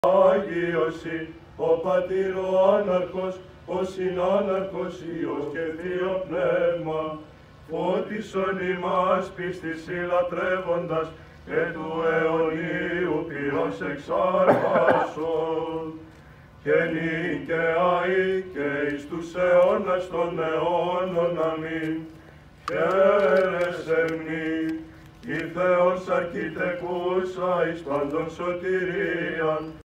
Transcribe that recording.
Άγιωση, ο Πατήρ ο Άναρχος, ο Συνάναρχος Υιός και Θείο Πνεύμα, φώτισον ημάς πίστης λατρεύοντας και του αιωνίου πυρός εξάρπασον, και νικαιαί και εις τους αιώνας των αιώνων. Αμήν. Χαίρεσαι μνη, η Θεός αρχιτεκούσα εις πάντων σωτηρίαν,